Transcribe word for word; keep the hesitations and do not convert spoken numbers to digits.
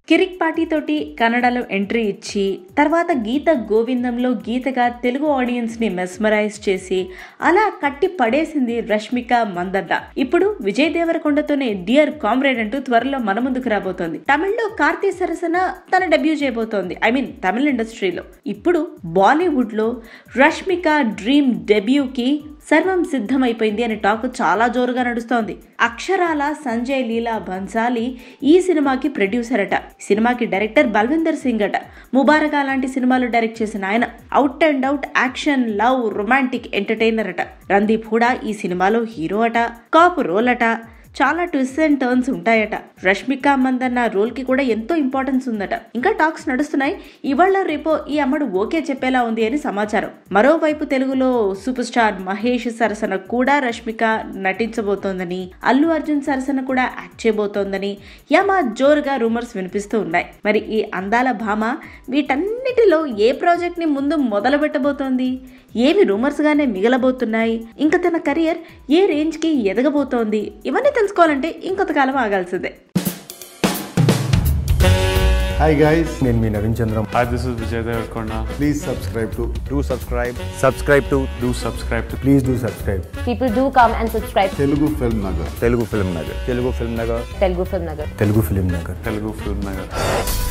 Kirik party తోటి కన్నడలో entry ఇచ్చి తర్వాత గీత గోవిందంలో గీతగా తెలుగు ఆడియన్స్ ని మెస్మరైజ్ చేసి అలా కట్టి పడేసింది రష్మిక మందన్న. ఇప్పుడు విజయ్ దేవరకొండతోనే డియర్ కామ్రేడ్ అంటూ త్వరలో మన ముందుకు రాబోతోంది. తమిళ్లో కార్తీ సరసన తన డెబ్యూ చేయబోతోంది. ఐ మీన్ తమిళ ఇండస్ట్రీలో. ఇప్పుడు బాలీవుడ్ లో రష్మిక డ్రీమ్ డెబ్యూకి సర్వం సిద్ధమైపోయింది అనే టాక్ చాలా జోరుగా నడుస్తోంది. అక్షరాల సంజయ్ లీలా బన్సాలి ఈ సినిమాకి ప్రొడ్యూసర్ అట. సినిమాకి డైరెక్టర్ బల్విందర్ సింగ్ అట. ముబారకా లాంటి సినిమాలు డైరెక్ట్ చేసిన ఆయన out and out action, love, romantic entertainer అట. రందీప్ హూడా ఈ సినిమాలో హీరో అట. కాపు రోల్ అట. చాలా ట్విస్ట్ అండ్ టర్న్స్ ఉంటాయట. రష్మిక మందన్న రోల్ కి కూడా ఎంతో ఇంపార్టెన్స్ ఉందట. ఇంకా టాక్స్ నడుస్తున్నాయి. ఇవాళ రేపో ఈ అమ్మడు ఓకే చెప్పేలా ఉంది అని సమాచారం. మరోవైపు తెలుగులో సూపర్ స్టార్ మహేష్ సరసన కూడా రష్మిక నటించబోతోందని, అల్లు అర్జున్ సరసన కూడా యాక్ట్ చేయబోతోందని యమ జోరుగా రూమర్స్ వినిపిస్తూ ఉన్నాయి. మరి ఈ అందాల భామ వీటన్నిటిలో ఏ ప్రాజెక్ట్ ని ముందు మొదలు పెట్టబోతోంది? ఏవి రూమర్స్ గానే మిగలబోతున్నాయి? ఇంకా తన కెరియర్ ఏ రేంజ్ కి ఎదగబోతోంది? ఇవన్నీ తెలుసుకోవాలంటే ఇంకొంతకాలం ఆగాల్సిందే. Hi guys, నేను మీ Naveen Chandram. Hi, this is Vijay Devarkonda. Please subscribe to do subscribe subscribe to Do subscribe to please do subscribe People do come and subscribe. Telugu Film Nagar. Telugu Film Nagar Telugu Film Nagar Telugu Film Nagar. Telugu Film Nagar. Telugu Film Nagar.